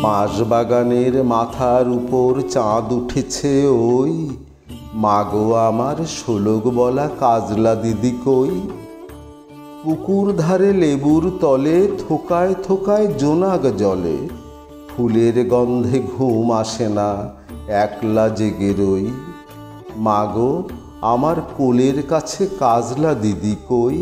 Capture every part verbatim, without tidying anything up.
বাঁশবাগানের মাথার উপর চাঁদ উঠেছে ওই, মাগো আমার শোলক বলা কাজলা দিদি কই। পুকুর ধারে লেবুর তলে থোকায় থোকায় জোনাক জলে, ফুলের গন্ধে ঘুম আসে না, একলা জেগে রই। মাগো আমার কোলের কাছে কাজলা দিদি কই।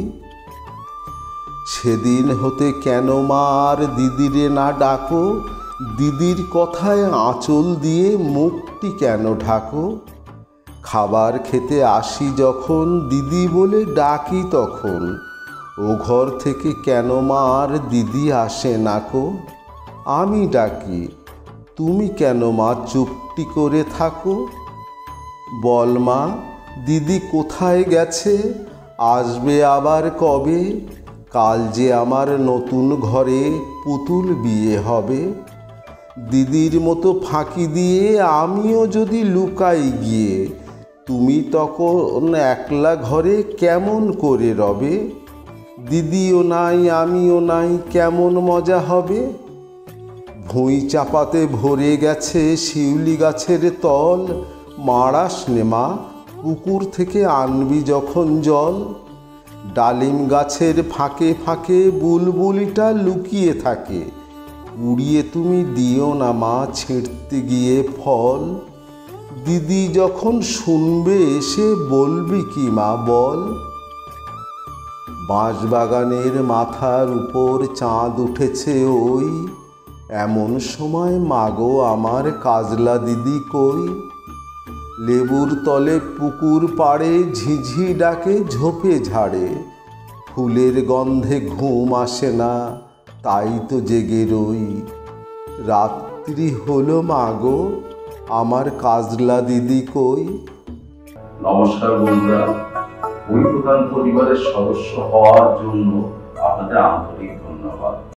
সেদিন হতে কেন মা আর দিদিরে না ডাকো, দিদির কথায় আঁচল দিয়ে মুখটি কেন ঢাকো। খাবার খেতে আসি যখন দিদি বলে ডাকি তখন, ও ঘর থেকে কেন মা আর দিদি আসে নাকো। আমি ডাকি তুমি কেন মা চুপটি করে থাকো। বল মা দিদি কোথায় গেছে, আসবে আবার কবে। কাল যে আমার নতুন ঘরে পুতুল বিয়ে হবে। দিদির মতো ফাঁকি দিয়ে আমিও যদি লুকাই গিয়ে, তুমি তখন একলা ঘরে কেমন করে রবে। দিদিও নাই আমিও নাই কেমন মজা হবে। ভুঁই চাপাতে ভরে গেছে শিউলি গাছের তল, মাড়াস নে মা পুকুর থেকে আনবি যখন জল। ডালিম গাছের ফাঁকে ফাঁকে বুলবুলিটা লুকিয়ে থাকে, উড়িয়ে তুমি দিও না মা ছিঁড়তে গিয়ে ফল। দিদি যখন শুনবে এসে বলবি কি মা বল। বাঁশবাগানের মাথার উপর চাঁদ উঠেছে ওই, এমন সময় মাগো আমার কাজলা দিদি কই। লেবুর তলে পুকুর পাড়ে ঝিঝি ডাকে ঝোপে ঝাড়ে, ফুলের গন্ধে ঘুম আসে না, তাই তো জেগে রই। রাত্রি হলো মাগো আমার কাজলা দিদি কই। নমস্কার বন্ধুরা, বই প্রধান পরিবারের সদস্য হওয়ার জন্য আপনাদের আন্তরিক ধন্যবাদ।